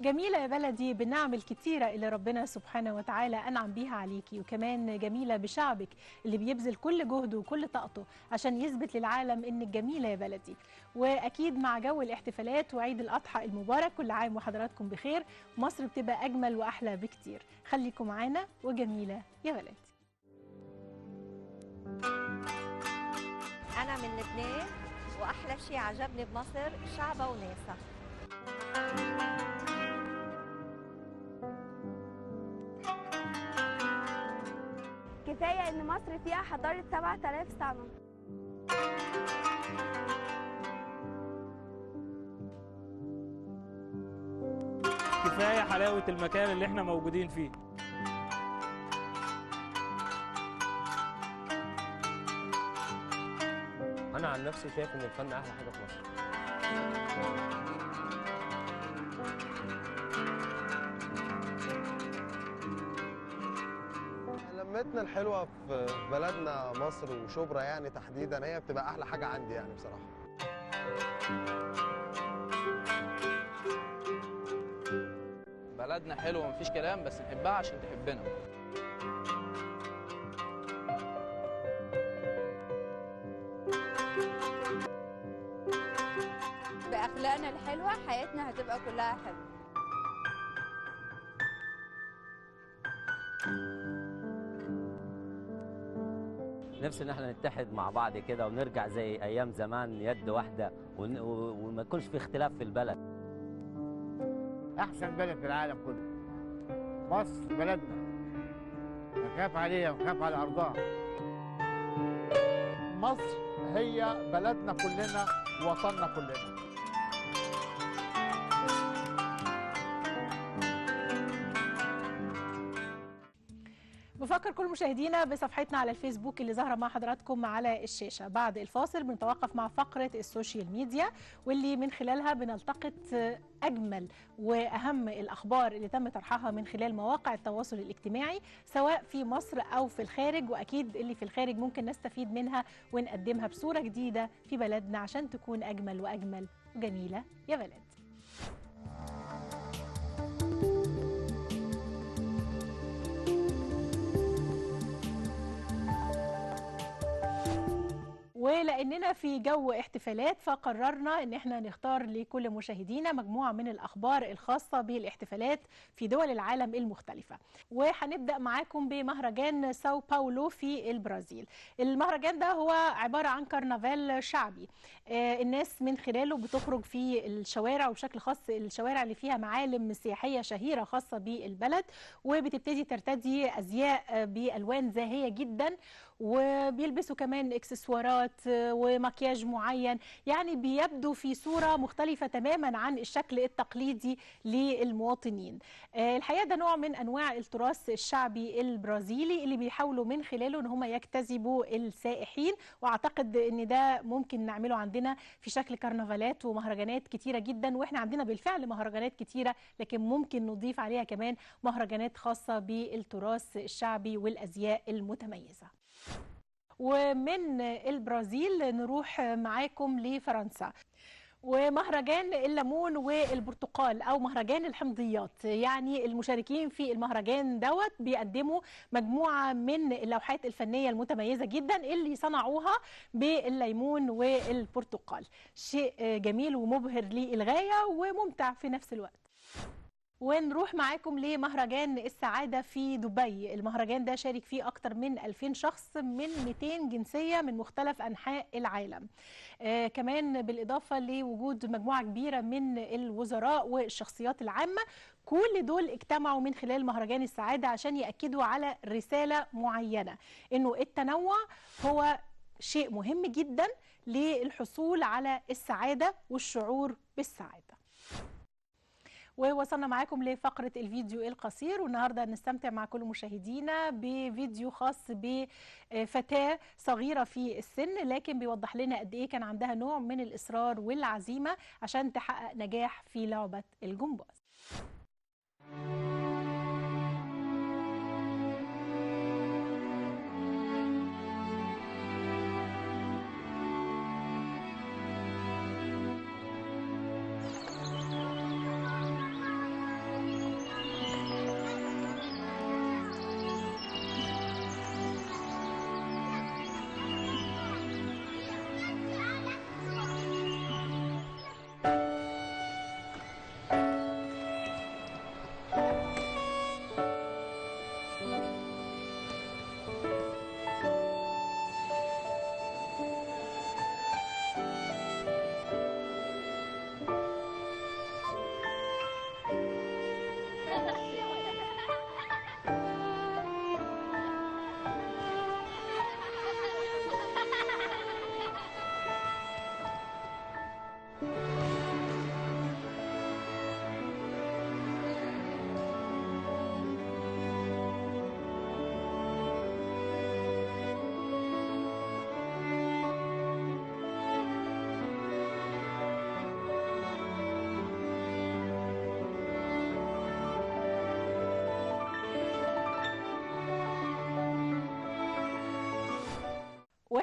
جميلة يا بلدي بالنعم الكتيرة اللي ربنا سبحانه وتعالى أنعم بيها عليكي، وكمان جميلة بشعبك اللي بيبذل كل جهده وكل طاقته عشان يثبت للعالم إنك جميلة يا بلدي. وأكيد مع جو الاحتفالات وعيد الأضحى المبارك كل عام وحضراتكم بخير، مصر بتبقى أجمل وأحلى بكتير. خليكم معانا وجميلة يا بلدي. أنا من لبنان، وأحلى شيء عجبني بمصر شعبها وناسها. كفاية إن مصر فيها حضارة 7000 سنة. كفاية حلاوة المكان اللي احنا موجودين فيه. أنا عن نفسي شايف إن الفن أحلى حاجة في مصر. لمتنا الحلوة في بلدنا مصر وشبرا يعني تحديدا هي بتبقى أحلى حاجة عندي يعني بصراحة. بلدنا حلوة مفيش كلام، بس نحبها عشان تحبنا. بأخلاقنا الحلوة حياتنا هتبقى كلها حلوة. نفسي ان احنا نتحد مع بعض كده ونرجع زي ايام زمان يد واحده وما يكونش في اختلاف في البلد. احسن بلد في العالم كله مصر بلدنا، نخاف عليها ونخاف على ارضها. مصر هي بلدنا كلنا ووطننا كلنا. بفكر كل مشاهدينا بصفحتنا على الفيسبوك اللي ظاهره مع حضراتكم على الشاشه. بعد الفاصل بنتوقف مع فقره السوشيال ميديا، واللي من خلالها بنلتقط اجمل واهم الاخبار اللي تم طرحها من خلال مواقع التواصل الاجتماعي سواء في مصر او في الخارج، واكيد اللي في الخارج ممكن نستفيد منها ونقدمها بصوره جديده في بلدنا عشان تكون اجمل واجمل وجميله يا بلد. ولأننا في جو احتفالات فقررنا ان احنا نختار لكل مشاهدينا مجموعة من الأخبار الخاصة بالاحتفالات في دول العالم المختلفة. وهنبدأ معاكم بمهرجان ساو باولو في البرازيل. المهرجان ده هو عبارة عن كرنفال شعبي، الناس من خلاله بتخرج في الشوارع، وبشكل خاص الشوارع اللي فيها معالم سياحية شهيرة خاصة بالبلد، وبتبتدي ترتدي أزياء بألوان زاهية جدا، وبيلبسوا كمان اكسسوارات ومكياج معين، يعني بيبدو في صورة مختلفة تماما عن الشكل التقليدي للمواطنين. الحقيقة ده نوع من أنواع التراث الشعبي البرازيلي اللي بيحاولوا من خلاله ان هم يجتذبوا السائحين، واعتقد ان ده ممكن نعمله عندنا في شكل كرنفالات ومهرجانات كتيرة جدا، واحنا عندنا بالفعل مهرجانات كتيرة، لكن ممكن نضيف عليها كمان مهرجانات خاصة بالتراث الشعبي والأزياء المتميزة. ومن البرازيل نروح معاكم لفرنسا، ومهرجان الليمون والبرتقال او مهرجان الحمضيات. يعني المشاركين في المهرجان دوت بيقدموا مجموعه من اللوحات الفنيه المتميزه جدا اللي صنعوها بالليمون والبرتقال. شيء جميل ومبهر للغايه وممتع في نفس الوقت. ونروح معاكم لمهرجان السعادة في دبي. المهرجان ده شارك فيه أكتر من 2000 شخص من 200 جنسية من مختلف أنحاء العالم. كمان بالإضافة لوجود مجموعة كبيرة من الوزراء والشخصيات العامة، كل دول اجتمعوا من خلال مهرجان السعادة عشان يأكدوا على رسالة معينة، إنه التنوع هو شيء مهم جدا للحصول على السعادة والشعور بالسعادة. ووصلنا معاكم لفقرة الفيديو القصير، والنهاردة نستمتع مع كل مشاهدينا بفيديو خاص بفتاة صغيرة في السن، لكن بيوضح لنا قد ايه كان عندها نوع من الإصرار والعزيمة عشان تحقق نجاح في لعبة الجمباز.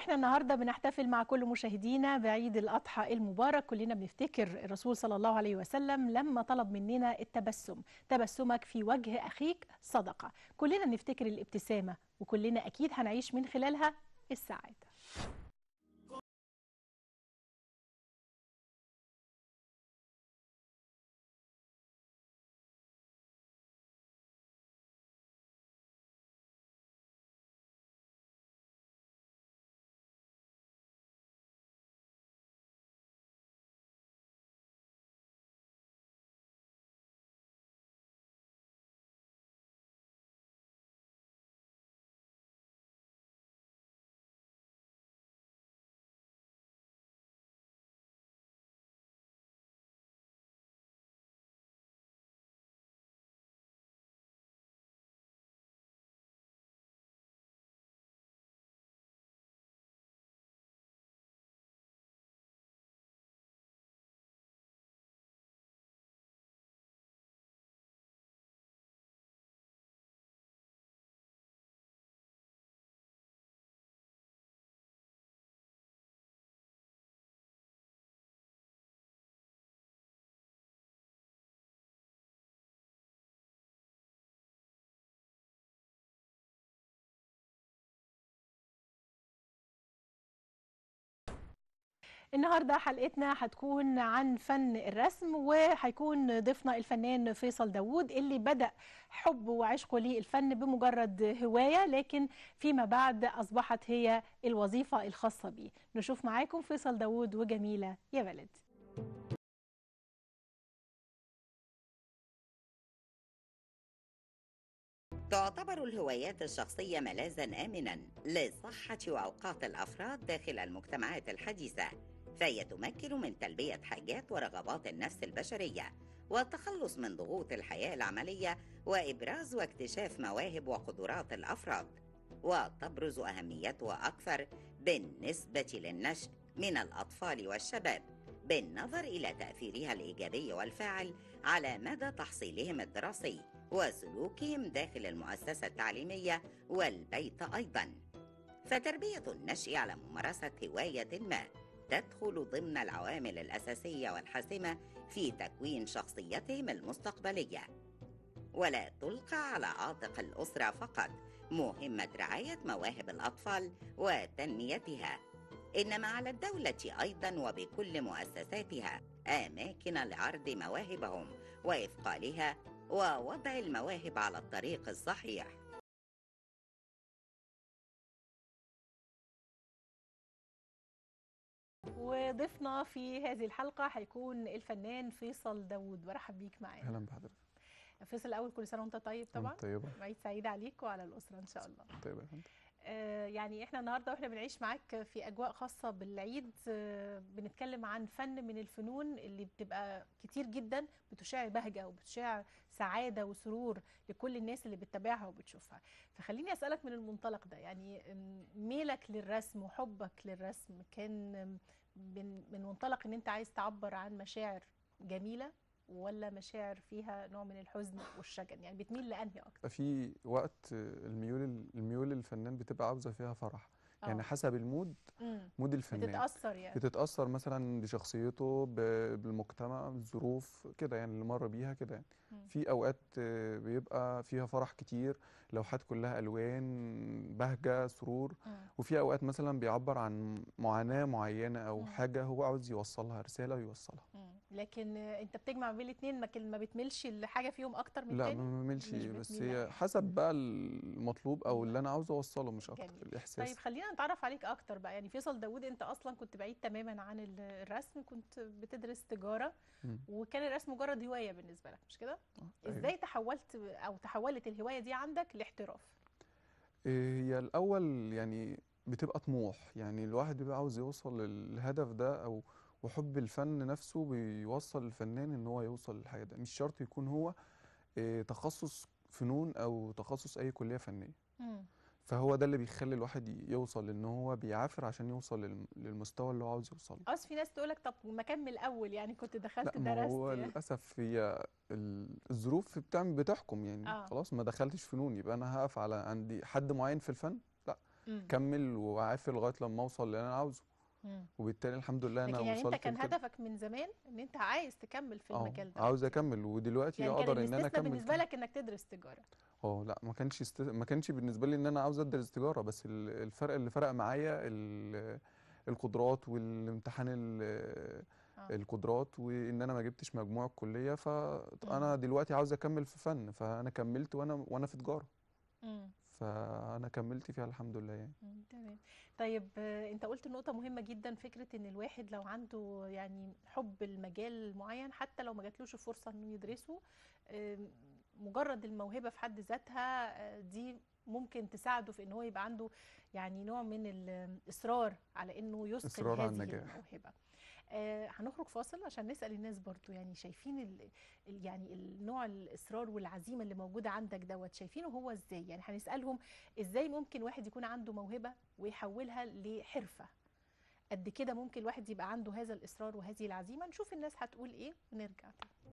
احنا النهارده بنحتفل مع كل مشاهدينا بعيد الأضحى المبارك. كلنا بنفتكر الرسول صلى الله عليه وسلم لما طلب مننا التبسم، تبسمك في وجه أخيك صدقة. كلنا نفتكر الابتسامة، وكلنا أكيد هنعيش من خلالها السعادة. النهارده حلقتنا هتكون عن فن الرسم، وهيكون ضيفنا الفنان فيصل داوود اللي بدأ حبه وعشقه للفن بمجرد هواية، لكن فيما بعد أصبحت هي الوظيفة الخاصة بيه. نشوف معاكم فيصل داوود وجميلة يا بلد. تعتبر الهوايات الشخصية ملاذاً آمناً لصحة وأوقات الأفراد داخل المجتمعات الحديثة، فهي تمكن من تلبية حاجات ورغبات النفس البشرية والتخلص من ضغوط الحياة العملية وإبراز واكتشاف مواهب وقدرات الأفراد. وتبرز أهميتها أكثر بالنسبة للنشء من الأطفال والشباب بالنظر إلى تأثيرها الإيجابي والفاعل على مدى تحصيلهم الدراسي وسلوكهم داخل المؤسسة التعليمية والبيت أيضاً. فتربية النشء على ممارسة هواية ما تدخل ضمن العوامل الأساسية والحاسمة في تكوين شخصيتهم المستقبلية، ولا تلقى على عاتق الأسرة فقط مهمة رعاية مواهب الأطفال وتنميتها، إنما على الدولة أيضاً وبكل مؤسساتها أماكن لعرض مواهبهم وإثقالها ووضع المواهب على الطريق الصحيح. وضيفنا في هذه الحلقة هيكون الفنان فيصل داوود. برحب بيك معانا. اهلا بحضرتك. فيصل، الأول كل سنة وأنت طيب طبعا. طيبة. وعيد سعيد عليك وعلى الأسرة إن شاء الله. طيبة يا فندم. يعني احنا النهارده واحنا بنعيش معاك في اجواء خاصه بالعيد، بنتكلم عن فن من الفنون اللي بتبقى كتير جدا بتشع بهجه وبتشع سعاده وسرور لكل الناس اللي بتتابعها وبتشوفها. فخليني اسالك من المنطلق ده، يعني ميلك للرسم وحبك للرسم كان من منطلق ان انت عايز تعبر عن مشاعر جميله، ولا مشاعر فيها نوع من الحزن والشجن؟ يعني بتميل لانهي اكتر؟ في وقت الميول للفنان بتبقى عاوزه فيها فرح، يعني حسب المود، مود الفنان بتتاثر، يعني بتتاثر مثلا بشخصيته، بالمجتمع، بالظروف كده يعني اللي مر بيها كده يعني. في اوقات بيبقى فيها فرح كتير، لوحات كلها الوان، بهجه، سرور. وفي اوقات مثلا بيعبر عن معاناه معينه او حاجه هو عاوز يوصلها، رساله يوصلها. لكن انت بتجمع بين الاثنين، ما بتميلش لحاجه فيهم اكتر من لا الثاني؟ ما بميلش، بس هي حسب بقى المطلوب او اللي انا عاوز اوصله، مش اكتر. جميل. الاحساس. طيب خلينا نتعرف عليك اكتر بقى. يعني فيصل داوود، انت اصلا كنت بعيد تماما عن الرسم، كنت بتدرس تجاره وكان الرسم مجرد هوايه بالنسبه لك، مش كده؟ ازاي تحولت الهوايه دي عندك لاحتراف؟ هي الاول يعني بتبقى طموح، يعني الواحد بيبقى عاوز يوصل للهدف ده، او وحب الفن نفسه بيوصل الفنان ان هو يوصل للحاجه ده. مش شرط يكون هو تخصص فنون او تخصص اي كليه فنيه. فهو ده اللي بيخلي الواحد يوصل، ان هو بيعافر عشان يوصل للمستوى اللي هو عاوز يوصل له. في ناس تقول لك طب ما كمل اول، يعني كنت دخلت درست. لا، ما هو للاسف هي الظروف بتحكم يعني. خلاص ما دخلتش فنون يبقى انا هقف على عندي حد معين في الفن؟ لا، كمل وعافر لغايه لما اوصل اللي انا عاوزه. وبالتالي الحمد لله انا لكن يعني وصلت انت كان لكده. هدفك من زمان ان انت عايز تكمل في المجال ده؟ عاوز اكمل، ودلوقتي يعني اقدر كان ان انا اكمل بالنسبه لك انك تدرس تجاره؟ لا، ما كانش بالنسبه لي ان انا عاوز ادرس تجاره، بس الفرق اللي فرق معايا القدرات والامتحان القدرات، وان انا ما جبتش مجموع الكليه، فانا دلوقتي عاوز اكمل في فن، فانا كملت وانا في تجاره. فانا كملت فيها الحمد لله يعني. تمام. طيب انت قلت نقطه مهمه جدا، فكره ان الواحد لو عنده يعني حب المجال معين حتى لو ما جاتلوش فرصه انه يدرسه، مجرد الموهبه في حد ذاتها دي ممكن تساعده في ان هو يبقى عنده يعني نوع من الاصرار على انه يثقل هذه الموهبه. هنخرج فاصل عشان نسأل الناس برضو، يعني شايفين يعني النوع الإصرار والعزيمة اللي موجودة عندك دوت شايفينه هو ازاي؟ يعني هنسألهم ازاي ممكن واحد يكون عنده موهبة ويحولها لحرفة قد كده، ممكن الواحد يبقى عنده هذا الإصرار وهذه العزيمة. نشوف الناس هتقول ايه ونرجع تاني.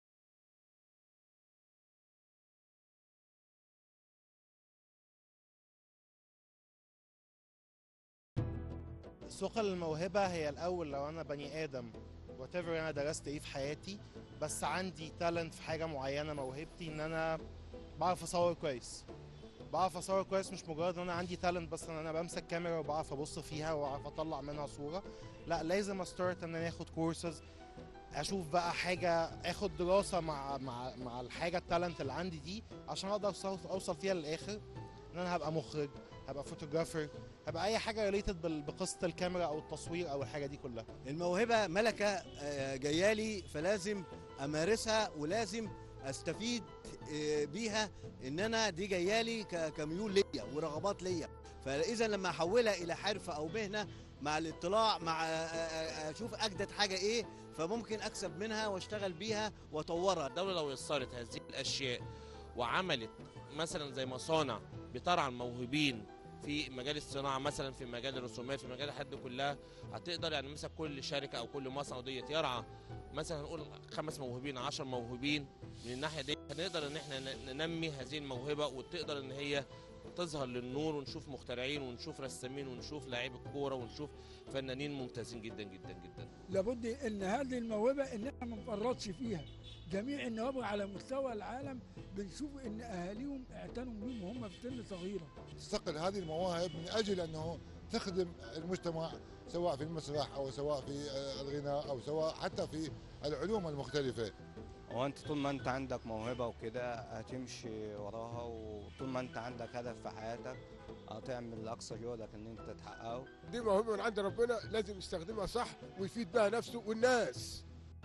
ثقل الموهبة هي الأول لو أنا بني آدم whatever أنا درست إيه في حياتي، بس عندي تالنت في حاجة معينة، موهبتي إن أنا بعرف أصور كويس. بعرف أصور كويس مش مجرد إن أنا عندي تالنت بس إن أنا بمسك كاميرا وبعرف أبص فيها وأعرف أطلع منها صورة، لا لازم أستارت إن أنا آخد كورسز، أشوف بقى حاجة، آخد دراسة مع الحاجة التالنت اللي عندي دي عشان أقدر أوصل فيها للآخر إن أنا هبقى مخرج، هبقى فوتوغرافر، هبقى اي حاجه ريليتد بقصه الكاميرا او التصوير او الحاجه دي كلها. الموهبه ملكه جايالي، فلازم امارسها ولازم استفيد بيها، ان انا دي جايالي كميول ليا ورغبات ليا، فاذا لما احولها الى حرفه او مهنه مع الاطلاع مع اشوف اجدد حاجه ايه، فممكن اكسب منها واشتغل بيها واطورها. الدوله لو يسرت هذه الاشياء وعملت مثلا زي مصانع بترعى الموهوبين في مجال الصناعه، مثلا في مجال الرسومات، في مجال الحد كلها، هتقدر يعني مثلا كل شركه او كل مصنع ديت يرعى مثلا نقول 5 موهوبين 10 موهوبين، من الناحيه دي هنقدر ان احنا ننمي هذه الموهبه وتقدر ان هي تظهر للنور، ونشوف مخترعين ونشوف رسامين ونشوف لاعيبه كوره ونشوف فنانين ممتازين جدا جدا جدا. لابد ان هذه الموهبه ان احنا ما نفرطش فيها. جميع النوابغ على مستوى العالم بنشوف ان اهاليهم اعتنوا بيهم وهم في سن صغيره. تستقل هذه المواهب من اجل انه تخدم المجتمع، سواء في المسرح او سواء في الغناء او سواء حتى في العلوم المختلفه. وانت طول ما انت عندك موهبه وكده هتمشي وراها، وطول ما انت عندك هدف في حياتك هتعمل اقصى جهدك ان انت تحققه. دي موهبه من عند ربنا لازم يستخدمها صح ويفيد بها نفسه والناس.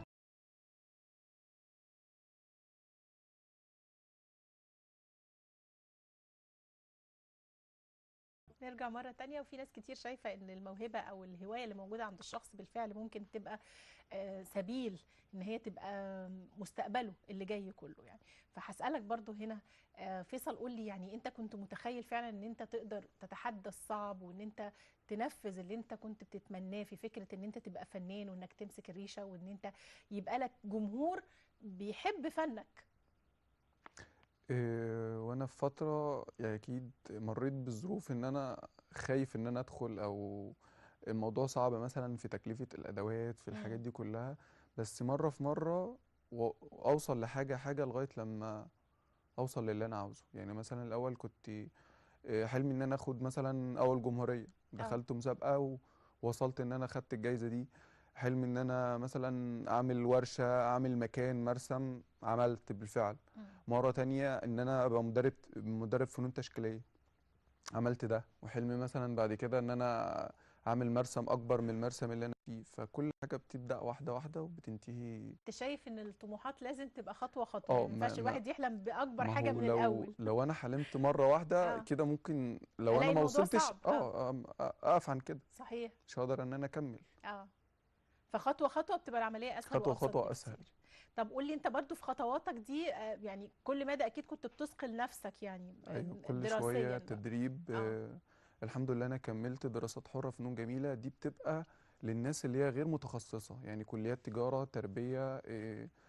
نرجع مرة تانية، وفي ناس كتير شايفة ان الموهبة او الهواية اللي موجودة عند الشخص بالفعل ممكن تبقى سبيل ان هي تبقى مستقبله اللي جاي كله يعني. فهسألك برضو هنا فيصل، قول لي يعني انت كنت متخيل فعلا ان انت تقدر تتحدى الصعب وان انت تنفذ اللي انت كنت بتتمناه في فكرة ان انت تبقى فنان وانك تمسك الريشة وان انت يبقى لك جمهور بيحب فنك؟ وانا في فتره يعني اكيد مريت بالظروف ان انا خايف ان انا ادخل، او الموضوع صعب مثلا في تكلفه الادوات في الحاجات دي كلها، بس مره في مره اوصل لحاجه لغايه لما اوصل للي انا عاوزه. يعني مثلا الاول كنت حلمي ان انا اخد مثلا اول جمهوريه، دخلت مسابقه ووصلت ان انا خدت الجايزه دي. حلمي ان انا مثلا اعمل ورشه، اعمل مكان مرسم، عملت بالفعل. مره تانية ان انا ابقى مدرب فنون تشكيليه، عملت ده. وحلمي مثلا بعد كده ان انا اعمل مرسم اكبر من المرسم اللي انا فيه. فكل حاجه بتبدا واحده واحده وبتنتهي. انت شايف ان الطموحات لازم تبقى خطوه خطوه، يعني ما ينفعش الواحد يحلم باكبر حاجه من الاول. لو انا حلمت مره واحده كده ممكن لو انا ما وصلتش اقف عن كده. صحيح، مش هقدر ان انا اكمل. فخطوه خطوه بتبقى العمليه اسهل، خطوه اسهل. طب قول لي انت برضو في خطواتك دي يعني كل مدى اكيد كنت بتثقل نفسك يعني أيوة كل شويه تدريب. الحمد لله انا كملت دراسات حره فنون جميله، دي بتبقى للناس اللي هي غير متخصصه، يعني كليات تجاره، تربيه،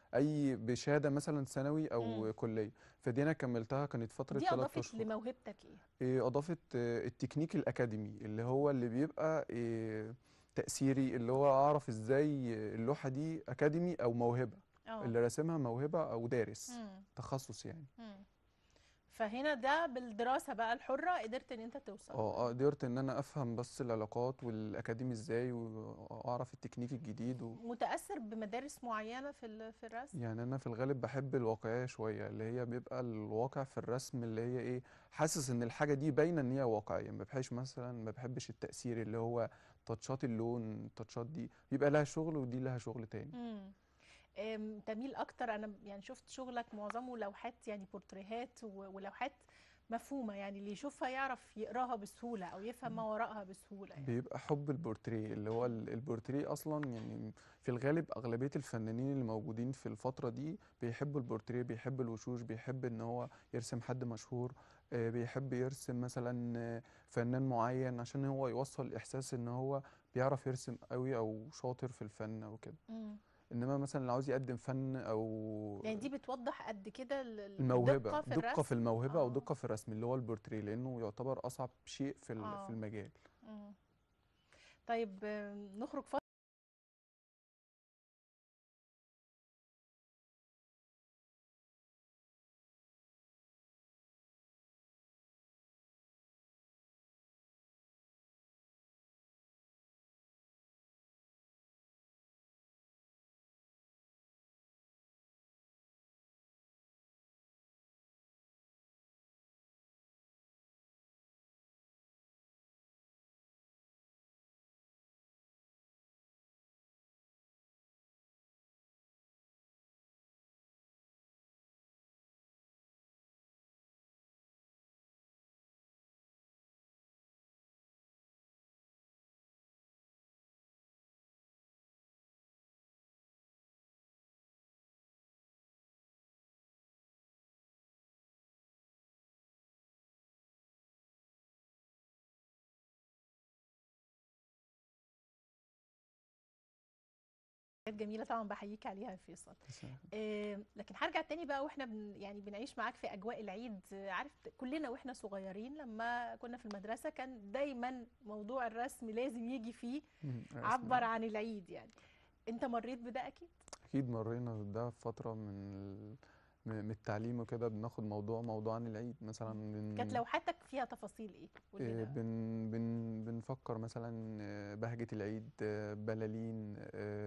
اي بشهاده مثلا ثانوي او كليه. فدي انا كملتها، كانت فتره دي 3 اضافت اشهر. لموهبتك ايه؟ اضافت التكنيك الاكاديمي اللي هو اللي بيبقى تاثيري، اللي هو اعرف ازاي اللوحه دي اكاديمي او موهبه، اللي راسمها موهبه او دارس تخصص يعني. فهنا ده بالدراسه بقى الحره قدرت ان انت توصل. قدرت ان انا افهم بس العلاقات والاكاديمي ازاي، واعرف التكنيك الجديد متاثر بمدارس معينه في الرسم؟ يعني انا في الغالب بحب الواقعيه شويه، اللي هي بيبقى الواقع في الرسم، اللي هي ايه، حاسس ان الحاجه دي باينه ان هي واقعيه. ما بحبش التاثير اللي هو تاتشات اللون، التاتشات دي بيبقى لها شغل ودي لها شغل تاني. تميل اكتر، انا يعني شفت شغلك معظمه لوحات يعني بورتريهات ولوحات مفهومه، يعني اللي يشوفها يعرف يقراها بسهوله او يفهم ما وراءها بسهوله يعني. بيبقى حب البورتريه، اللي هو البورتريه اصلا يعني في الغالب اغلبيه الفنانين اللي موجودين في الفتره دي بيحبوا البورتريه، بيحب الوشوش، بيحب ان هو يرسم حد مشهور، بيحب يرسم مثلا فنان معين عشان هو يوصل احساس ان هو بيعرف يرسم قوي او شاطر في الفن او كده. انما مثلا اللي عاوز يقدم فن او يعني دي بتوضح قد كده الموهبه، دقه في الموهبه او دقه في الرسم اللي هو البورتريه، لانه يعتبر اصعب شيء في المجال. طيب نخرج جميله طبعا بحييك عليها يا فيصل. لكن هرجع تاني بقى واحنا يعني بنعيش معاك في اجواء العيد. عارف كلنا واحنا صغيرين لما كنا في المدرسه كان دايما موضوع الرسم لازم يجي فيه عبر عن العيد، يعني انت مريت بده اكيد؟ اكيد مرينا بده في فتره من التعليم وكده، بناخد موضوع عن العيد مثلا. كانت لوحاتك فيها تفاصيل ايه؟ بنفكر مثلا بهجة العيد، بلالين،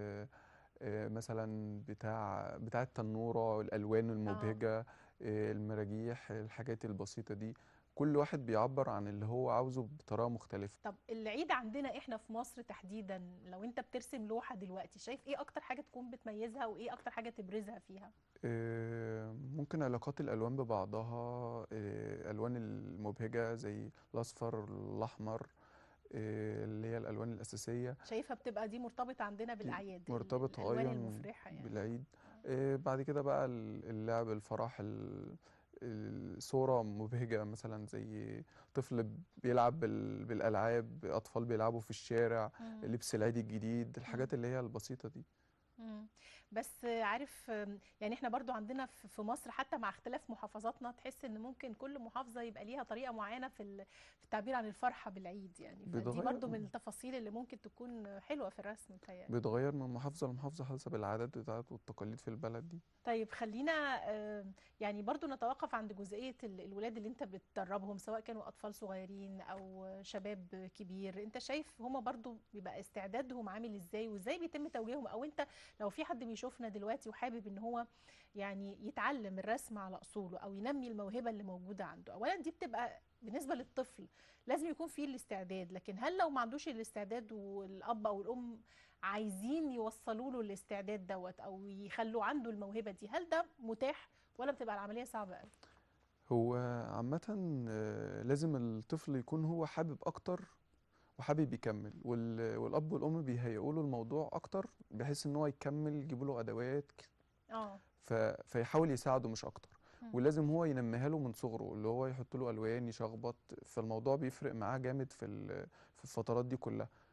مثلا بتاع التنورة، الألوان المبهجة، المراجيح، الحاجات البسيطة دي. كل واحد بيعبر عن اللي هو عاوزه بطريقة مختلفة. طب العيد عندنا احنا في مصر تحديدا، لو انت بترسم لوحة دلوقتي شايف ايه اكتر حاجة تكون بتميزها وايه اكتر حاجة تبرزها فيها؟ ممكن علاقات الألوان ببعضها، الألوان المبهجة زي الأصفر، الأحمر، اللي هي الألوان الأساسية. شايفها بتبقى دي مرتبطة عندنا بالأعياد، مرتبطة الألوان المفرحة يعني بالعيد. بعد كده بقى اللعب، الفرح، الصورة مبهجة مثلا زي طفل بيلعب بالألعاب، أطفال بيلعبوا في الشارع، لبس العيد الجديد، الحاجات اللي هي البسيطة دي. بس عارف يعني احنا برضو عندنا في مصر حتى مع اختلاف محافظاتنا تحس ان ممكن كل محافظة يبقى ليها طريقة معينة في التعبير عن الفرحة بالعيد، يعني دي برضو من التفاصيل اللي ممكن تكون حلوة في الرسم متهيألي. بيتغير من محافظة لمحافظة حسب العادات بتاعت والتقاليد في البلد دي. طيب خلينا يعني برضو نتوقف عند جزئية الولاد اللي انت بتدربهم، سواء كانوا أطفال صغيرين أو شباب كبير. انت شايف هما برضو بيبقى استعدادهم عامل ازاي وازاي بيتم توجيههم؟ او انت لو في حد بيشوفنا دلوقتي وحابب ان هو يعني يتعلم الرسم على أصوله أو ينمي الموهبة اللي موجودة عنده، أولا دي بتبقى بالنسبة للطفل لازم يكون فيه الاستعداد، لكن هل لو ما عندوش الاستعداد والأب أو الأم عايزين يوصلوا له الاستعداد دوت او يخلوا عنده الموهبه دي، هل ده متاح ولا بتبقى العمليه صعبه قوي؟ هو عامه لازم الطفل يكون هو حابب اكتر وحابب يكمل، والاب والام بيهيئوا له الموضوع اكتر بحيث ان هو يكمل، يجيبوا له ادوات فيحاول يساعده مش اكتر. ولازم هو ينميها له من صغره، اللي هو يحط له الوان، يشخبط، فالموضوع بيفرق معاه جامد في الفترات دي كلها.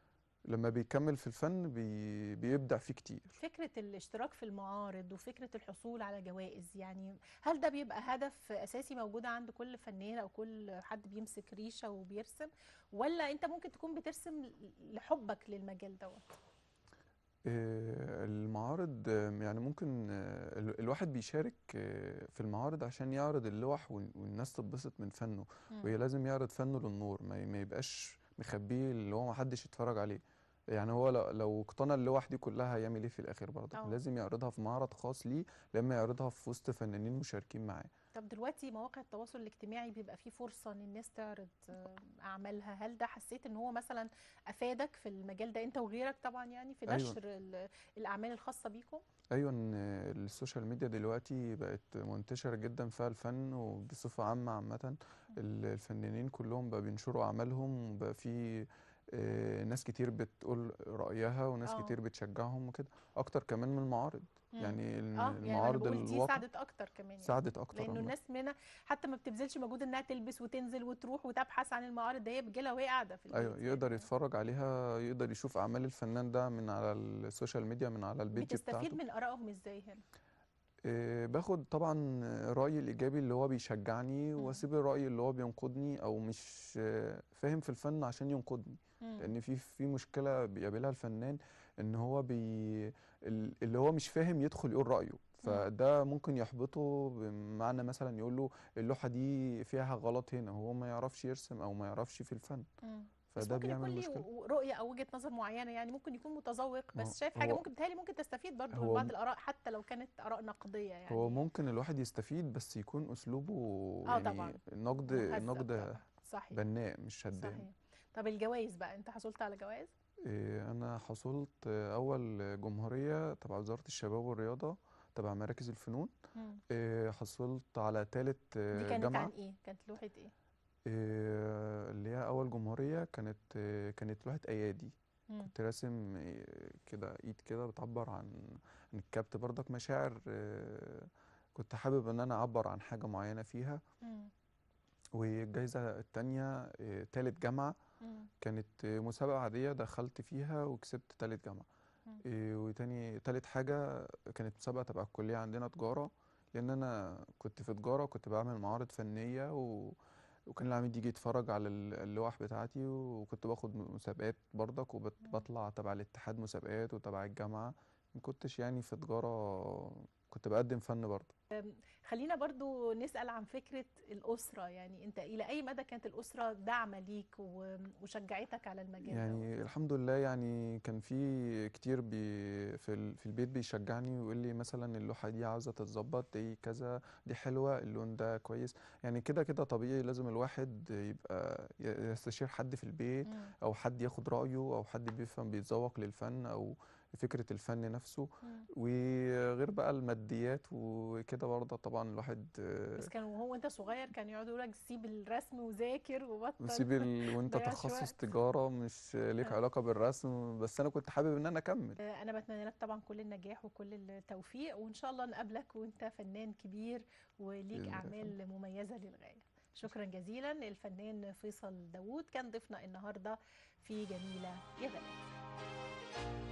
لما بيكمل في الفن بيبدع فيه كتير. فكرة الاشتراك في المعارض وفكرة الحصول على جوائز، يعني هل ده بيبقى هدف أساسي موجود عند كل فنان أو كل حد بيمسك ريشة وبيرسم، ولا أنت ممكن تكون بترسم لحبك للمجال دوت؟ المعارض يعني ممكن الواحد بيشارك في المعارض عشان يعرض اللوح والناس تتبسط من فنه، وهي لازم يعرض فنه للنور، ما يبقاش مخبيه اللي هو ما حدش يتفرج عليه. يعني هو لو اقتنى اللوح دي كلها هيعمل ايه في الاخر برضه؟ لازم يعرضها في معرض خاص ليه، لما يعرضها في وسط فنانين مشاركين معاه. طب دلوقتي مواقع التواصل الاجتماعي بيبقى فيه فرصة ان الناس تعرض اعمالها، هل ده حسيت ان هو مثلا افادك في المجال ده انت وغيرك طبعا، يعني في نشر الاعمال الخاصة بيكم؟ ايوه، ان السوشيال ميديا دلوقتي بقت منتشرة جدا فيها الفن، وبصفة عامة الفنانين كلهم بقى بينشروا اعمالهم، وبقى في ناس كتير بتقول رأيها، وناس كتير بتشجعهم وكده، اكتر كمان من المعارض. يعني المعارض يعني دي ساعدت اكتر كمان، يعني ساعدت اكتر، لانه الناس منها حتى ما بتبذلش مجهود انها تلبس وتنزل وتروح وتبحث عن المعارض، ده هي بتجيلها وهي قاعده في البيت. ايوه، يقدر يتفرج عليها، يقدر يشوف اعمال الفنان ده من على السوشيال ميديا، من على البيج بتاعته. بتستفيد من ارائهم ازاي هنا؟ باخد طبعا رأيي الإيجابي اللي هو بيشجعني، واسيب الرأي اللي هو بينقدني أو مش فاهم في الفن عشان ينقدني. لأن في مشكلة بيقابلها الفنان، إن هو اللي هو مش فاهم يدخل يقول رأيه، فده ممكن يحبطه، بمعنى مثلا يقول له اللوحة دي فيها غلط هنا، هو ما يعرفش يرسم أو ما يعرفش في الفن. بس ممكن يكون ليه رؤية أو وجهة نظر معينة، يعني ممكن يكون متذوق بس شايف حاجة ممكن بتهيألي ممكن تستفيد برضه من بعض الآراء حتى لو كانت آراء نقدية. يعني هو ممكن الواحد يستفيد بس يكون أسلوبه يعني طبعا النقد بناء مش شدان. صحيح. طب الجوائز بقى، أنت حصلت على جوائز؟ أنا حصلت أول جمهورية تبع وزارة الشباب والرياضة تبع مراكز الفنون. حصلت على ثالث جامعة. دي كانت عن إيه؟ كانت لوحة إيه؟ اللي هي أول جمهورية كانت لوحة أيادي. كنت راسم كده إيد كده بتعبر عن الكبت، برضك مشاعر. كنت حابب إن أنا أعبر عن حاجة معينة فيها. والجايزة التانية تالت جامعة، كانت مسابقة عادية دخلت فيها وكسبت تالت جامعة. تالت حاجة كانت مسابقة تبع الكلية عندنا تجارة، لأن أنا كنت في تجارة وكنت بعمل معارض فنية، وكان العميد يجي يتفرج على اللوح بتاعتي، وكنت باخد مسابقات برضك، وبطلع تبع الاتحاد مسابقات وتبع الجامعة. ما كنتش يعني في تجارة، كنت بقدم فن برضه. خلينا برضو نسأل عن فكرة الأسرة، يعني أنت إلى أي مدى كانت الأسرة داعمة ليك وشجعتك على المجال؟ يعني الحمد لله، يعني كان في كتير في البيت بيشجعني ويقول لي مثلا اللوحة دي عاوزة تتظبط، دي كذا، دي حلوة، اللون ده كويس. يعني كده طبيعي لازم الواحد يبقى يستشير حد في البيت، أو حد ياخد رأيه، أو حد بيفهم بيتذوق للفن أو فكرة الفن نفسه. وغير بقى الماديات وكده برضه طبعا الواحد. بس كان وانت صغير كان يقعدوا يقول لك سيب الرسم وذاكر وبطل وسيب وانت تخصص تجارة مش ليك علاقة بالرسم، بس انا كنت حابب ان انا اكمل. انا بتمنى لك طبعا كل النجاح وكل التوفيق، وان شاء الله نقابلك وانت فنان كبير وليك اعمال مميزة للغاية. شكرا جزيلا. الفنان فيصل داوود كان ضيفنا النهارده في جميلة يا بلد.